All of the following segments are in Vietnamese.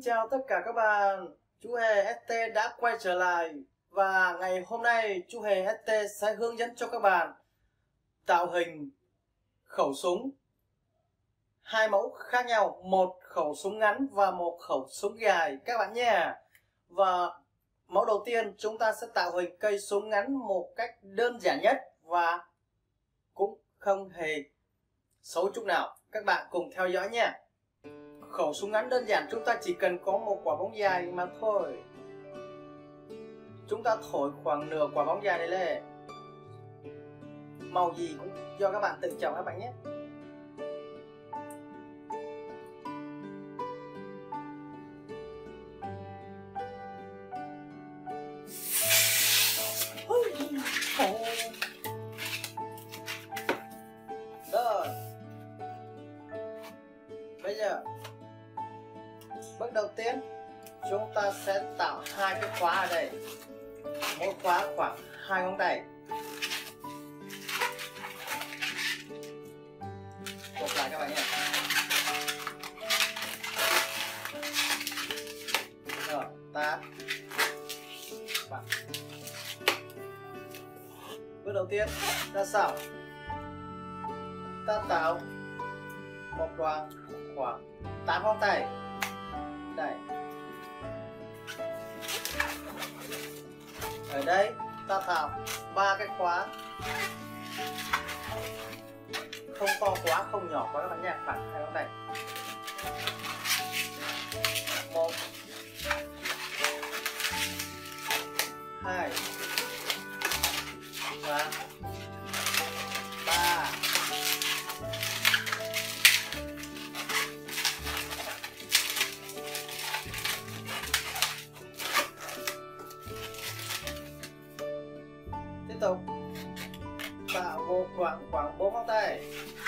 Xin chào tất cả các bạn, chú Hề ST đã quay trở lại. Và ngày hôm nay chú Hề ST sẽ hướng dẫn cho các bạn tạo hình khẩu súng hai mẫu khác nhau, một khẩu súng ngắn và một khẩu súng dài các bạn nhé. Và mẫu đầu tiên chúng ta sẽ tạo hình cây súng ngắn một cách đơn giản nhất và cũng không hề xấu chút nào. Các bạn cùng theo dõi nha. Khẩu súng ngắn đơn giản chúng ta chỉ cần có một quả bóng dài mà thôi. Chúng ta thổi khoảng nửa quả bóng dài này lên. Màu gì cũng do các bạn tự chọn các bạn nhé. Rồi. Bây giờ bước đầu tiên chúng ta sẽ tạo hai cái khóa ở đây, mỗi khóa khoảng 2 ngón tay. Cột lại các bạn nhé. Rồi, ta và bước đầu tiên ra sau, ta tạo một đoạn khoảng 8 ngón tay đây. Ở đây ta tạo 3 cái khóa, không to quá không nhỏ quá các bạn nhé, khoảng 2 ngón tay. 1 2 và 3. Tiếp tục tạo một đoạn khoảng 4 ngón tay,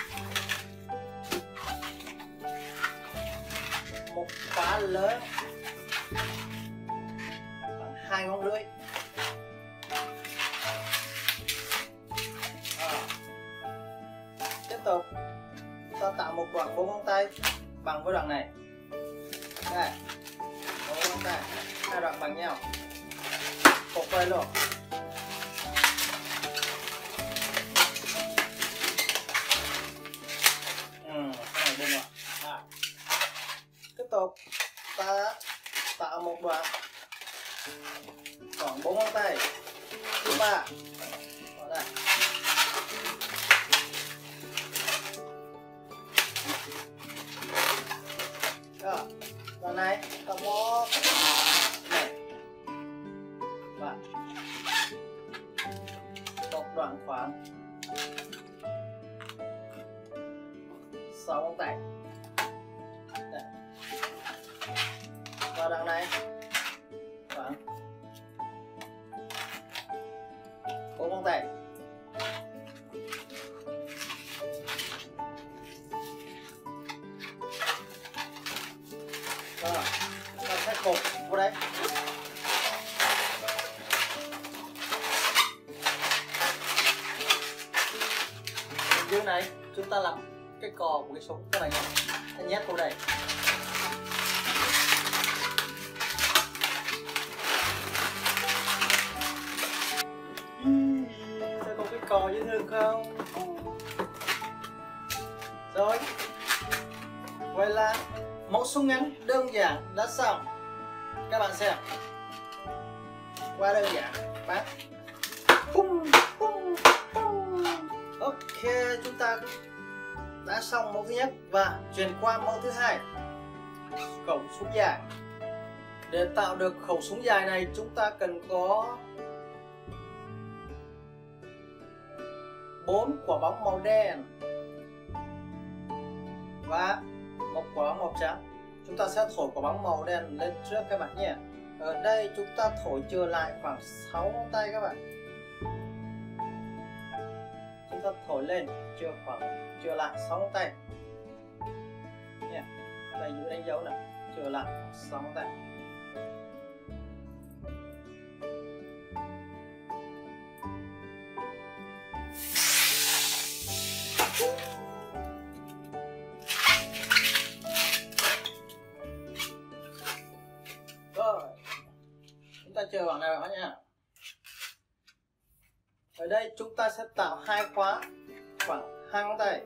một khóa lớn khoảng 2 ngón rưỡi. Tiếp tục ta tạo một đoạn 4 ngón tay bằng với đoạn này. Đây, 4 ngón tay, hai đoạn bằng nhau, cột quay luôn. Tiếp tục ta tạo một đoạn khoảng 4 ngón tay thứ 3 ở đây. Rồi, đoạn này ta bó này và một đoạn khoảng 6 ngón tay. Và đoạn này khoảng 4 ngón tay. Rồi, ta sẽ cột vào đây. Dưới này chúng ta làm cái cò của cái súng các bạn nhé, ta nhét vào đây. Có cái cò dễ thương không? Rồi, vậy là mẫu súng ngắn đơn giản đã xong. Các bạn xem, quá đơn giản. Bác. Ok, chúng ta đã xong mẫu thứ nhất và chuyển qua mẫu thứ hai, khẩu súng dài. Để tạo được khẩu súng dài này chúng ta cần có 4 quả bóng màu đen và một quả bóng màu trắng. Chúng ta sẽ thổi quả bóng màu đen lên trước các bạn nhé. Ở đây chúng ta thổi chừa lại khoảng 6 ngón tay các bạn. Chúng ta thổi lên chừa lại 6 ngón tay nha. Đây giữ đánh dấu này, chừa lại 6 ngón tay. chào các nhá. Ở đây chúng ta sẽ tạo 2 khóa khoảng 2 ngón tay.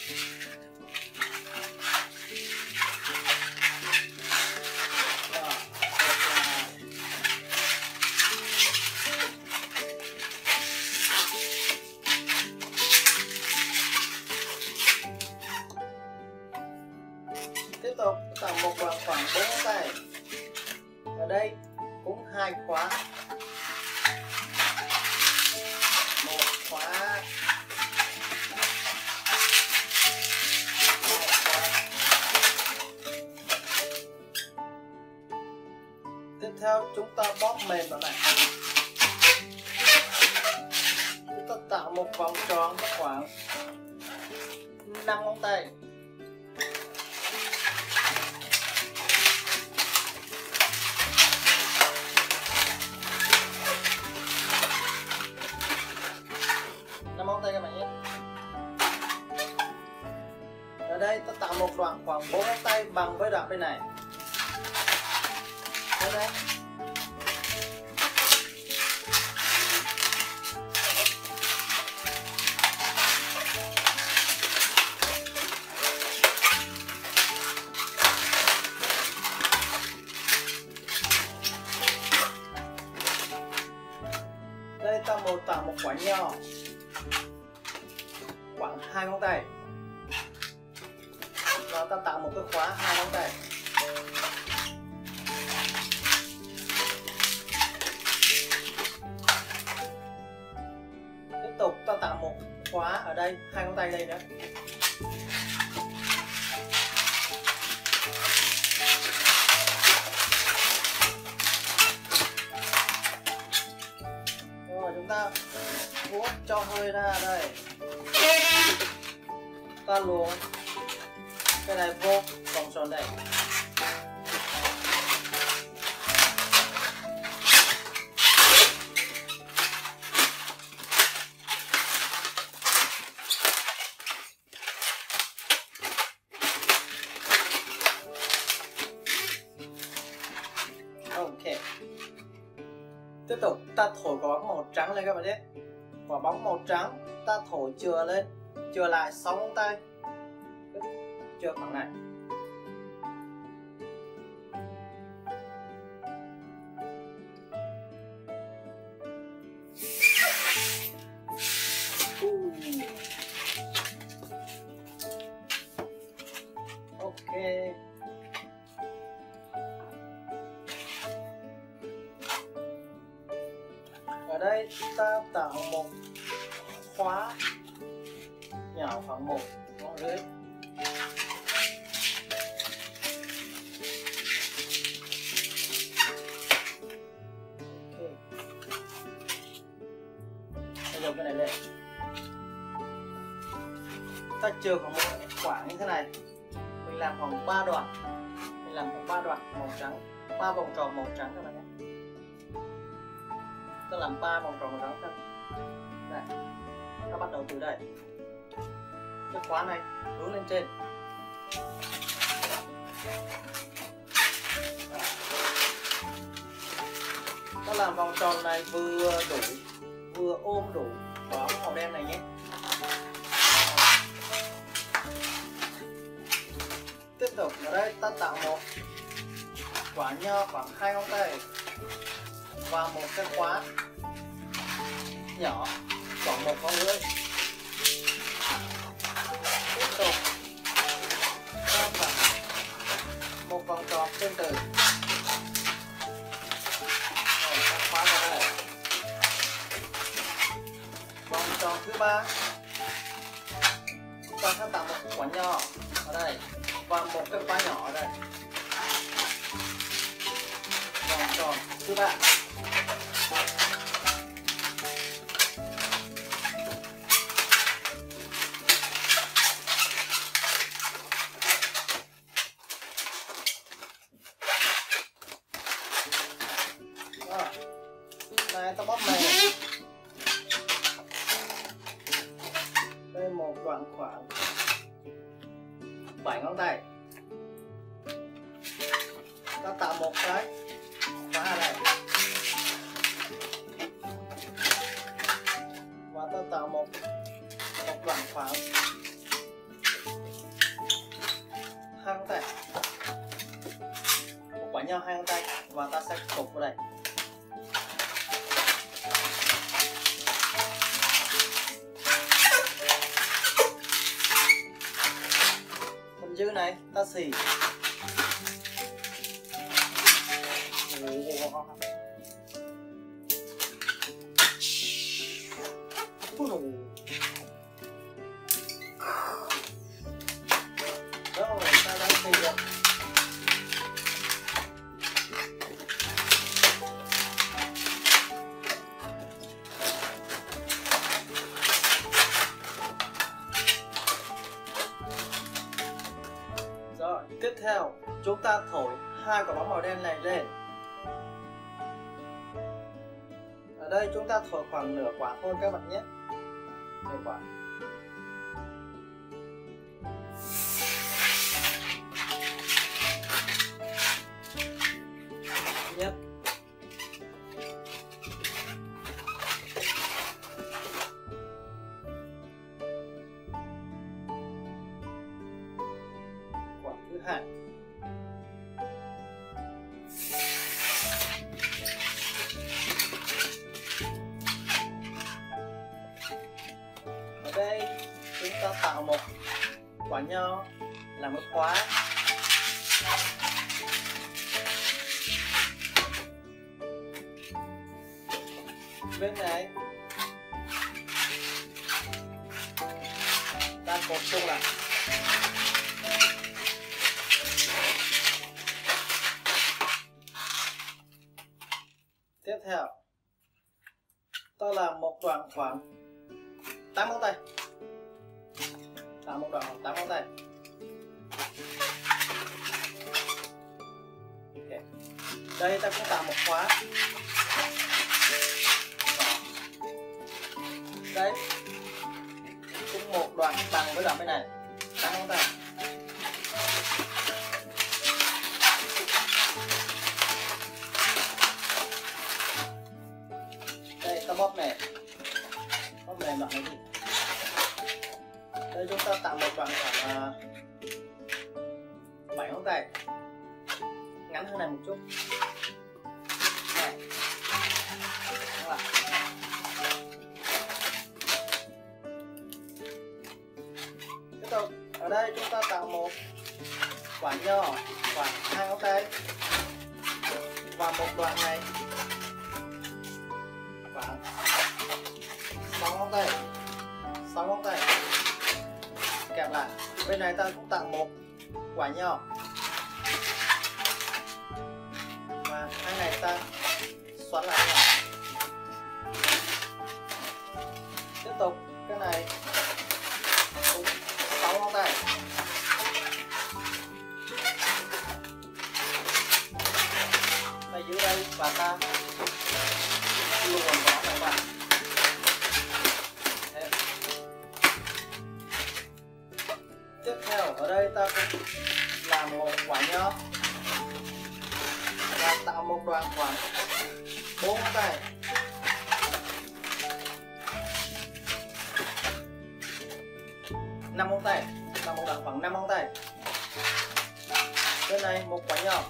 Tiếp tục tạo một đoạn khoảng 4 ngón tay. Ở đây cũng 2 khóa. Một khóa. 2 khóa. Tiếp theo chúng ta bóp mềm vào này. Chúng ta tạo một vòng tròn khoảng 5 ngón tay. Móng tay các bạn nhé. Ở đây ta tạo một đoạn khoảng 4 ngón tay bằng với đoạn bên này. Ở đây. Đây ta tạo một quả nho khoảng 2 ngón tay. Và ta tạo một cái khóa 2 ngón tay. Tiếp tục ta tạo một khóa ở đây 2 ngón tay đây nữa. Rồi chúng ta vuốt cho hơi ra đây. Ta luồn cái này vô vòng tròn đây. Ok. Tiếp tục ta thổi quả bóng màu trắng lên các bạn nhé. Quả bóng màu trắng ta thổi chừa lên, chừa lại 6 ngón tay, chừa khoảng này. Ok. Ở đây ta tạo một khóa nhỏ khoảng 1 ngón rưỡi. Bây giờ cái này lên. Ta chừa khoảng một khoảng như thế này. Mình làm khoảng 3 đoạn. Mình làm khoảng 3 đoạn màu trắng, 3 vòng tròn màu trắng các bạn nhé. Ta làm 3 vòng tròn màu trắng thôi. Đây. Ta bắt đầu từ đây. Cái khóa này hướng lên trên. Ta làm vòng tròn này vừa đủ, vừa ôm đủ quả bóng màu đen này nhé. Tiếp tục ở đây ta tạo một quả nho khoảng 2 ngón tay và một cái khóa nhỏ khoảng 1 ngón rưỡi. Tiếp tục ta tạo một vòng tròn tương tự. Rồi ta khóa vào đây. Vòng tròn thứ 3 ta sẽ tạo một quả nho ở đây và một cái khóa nhỏ ở đây. Vòng tròn thứ 3. Này ta bóp mềm. Đây một đoạn khoảng 7 ngón tay. Ta tạo một cái khóa ở đây. tạo một đoạn khoảng 2 ngón tay, một quả nho 2 ngón tay, và ta sẽ cột vào đây. Phần dư này ta xì. Rồi, ta đã xì được. Rồi, tiếp theo chúng ta thổi 2 quả bóng màu đen này lên. Ở đây chúng ta thổi khoảng nửa quả thôi các bạn nhé. Nửa quả. Nhất. Quả thứ hai. Ở đây chúng ta tạo một quả nho làm cái khóa. Bên này ta cột chung lại. Tiếp theo ta làm một đoạn khoảng 8 ngón tay, tạo một đoạn khoảng 8 ngón tay. Okay. Đây ta cũng tạo một khóa. Đấy, cũng một đoạn bằng với đoạn bên này, 8 ngón tay. Đây ta bóp này, bóp này đoạn này gì. Đây chúng ta tạo một đoạn khoảng 7 ngón tay, ngắn hơn này một chút. Này. Tiếp tục, ở đây chúng ta tạo một quả nho khoảng 2 ngón tay và một đoạn này khoảng 6 ngón tay, 6 ngón tay kẹp lại. Bên này ta cũng tạo một quả nho và hai này ta xoắn lại nhau. Tiếp tục cái này cũng 6 ngón tay. Ta giữ đây và ta luồn vào các bạn. Tiếp theo ở đây ta cũng làm một quả nho và tạo một đoạn khoảng 4 ngón tay. Năm ngón tay, là một đoạn khoảng 5 ngón tay. Bên này một quả nho,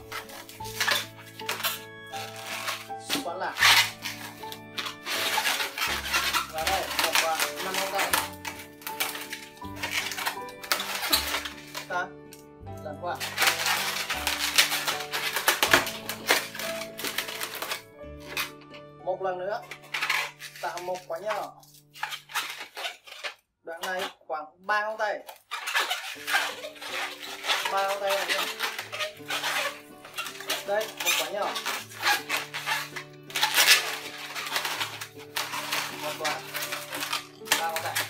xoắn lại. Và đây một đoạn 5 ngón tay. Ta lần qua. Một lần nữa tạo một quả nho, đoạn này khoảng 3 ngón tay, 3 ngón tay này nữa. Đây một quả nho, một quả 3 ngón tay.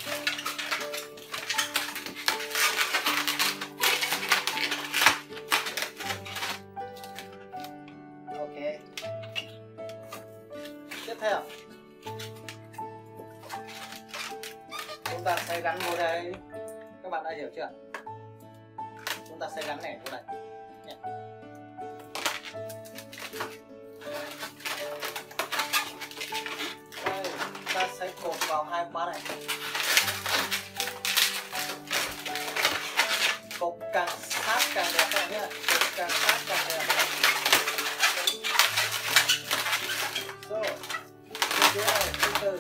Ok. Tiếp theo chúng ta sẽ gắn vô đây. Các bạn đã hiểu chưa? Chúng ta sẽ gắn này vô đây nhé. Đây, ta sẽ cột vào hai khóa này. Cột càng sát càng đẹp các bạn nhé, cột càng sát càng đẹp. Rồi, bên dưới này từ từ.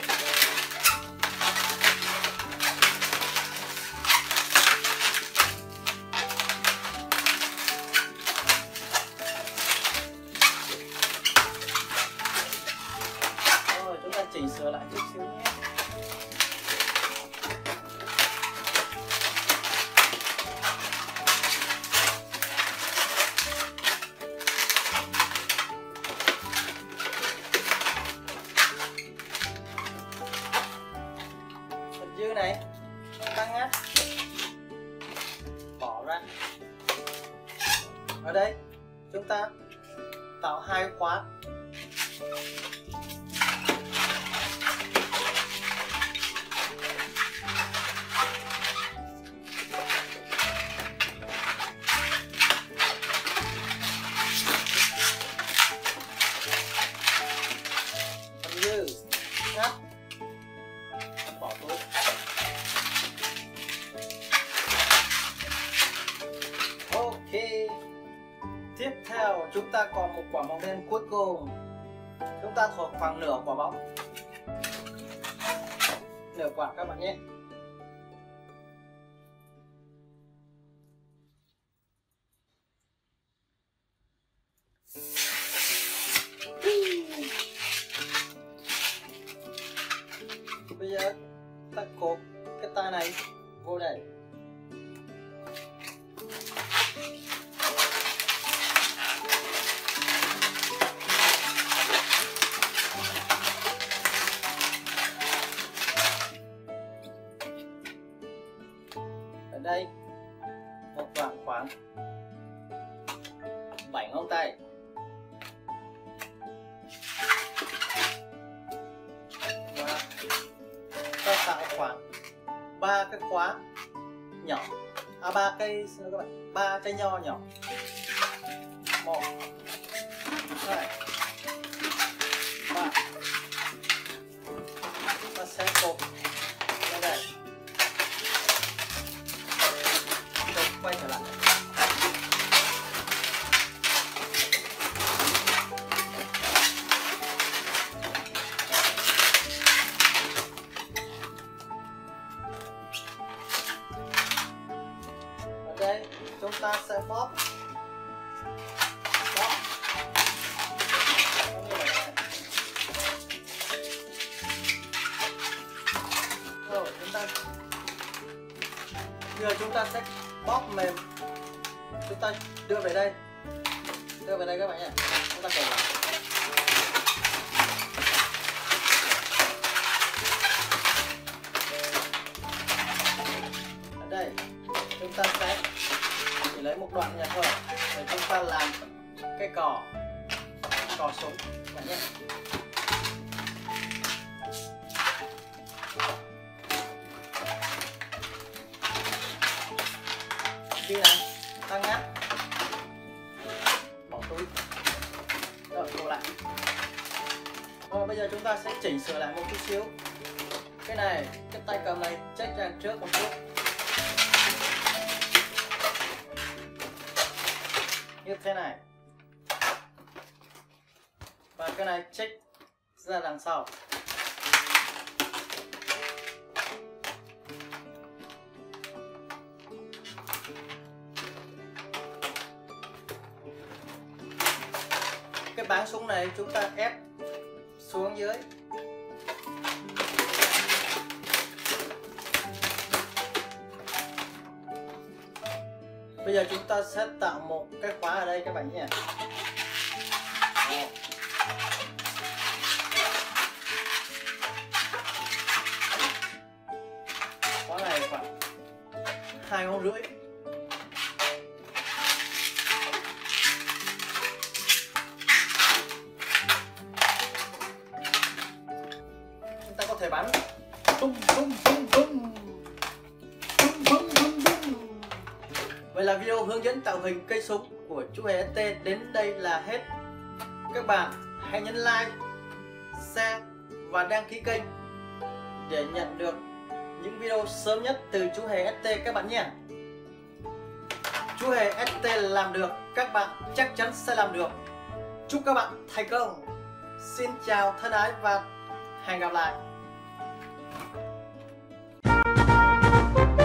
Rồi, chúng ta chỉnh sửa lại chút xíu nhé. Dư này tăng ngắt bỏ ra. Ở đây chúng ta tạo hai khóa. Dư ngắt bỏ túi. Ok, tiếp theo chúng ta còn một quả bóng đen cuối cùng. Chúng ta thổi khoảng nửa quả bóng, nửa quả các bạn nhé. Bây giờ ta cột cái tay này vô đây. Ở đây một đoạn khoảng 7 ngón tay. Và ta tạo khoảng 3 cái khóa nhỏ, 3 cây, xin lỗi các bạn, 3 trái nho nhỏ. 1 2 3. Ta sẽ cột ra đây. Rồi quay trở lại. Ở đây chúng ta sẽ bóp. Rồi giờ chúng ta sẽ bóp mềm. Chúng ta đưa về đây các bạn nhé. Chúng ta cột lại. Ở đây chúng ta sẽ chỉ lấy một đoạn này thôi để chúng ta làm cái cò súng các bạn nhé. Khi này ta ngắt bỏ túi. Rồi cột lại. Rồi bây giờ chúng ta sẽ chỉnh sửa lại một chút xíu. Cái này, cái tay cầm này check ra trước một chút như thế này, và cái này check ra đằng sau. Cái báng súng này chúng ta ép xuống dưới. Bây giờ chúng ta sẽ tạo một cái khóa ở đây các bạn nhé. Khóa này khoảng 2,5 ngón. Chúng ta có thể bắn bum bum bum bum bum bum bum bum. Vậy là video hướng dẫn tạo hình cây súng của chú hề ST đến đây là hết. Các bạn hãy nhấn like, share và đăng ký kênh để nhận được những video sớm nhất từ chú Hề ST các bạn nhé. Chú Hề ST làm được, các bạn chắc chắn sẽ làm được. Chúc các bạn thành công. Xin chào thân ái và hẹn gặp lại.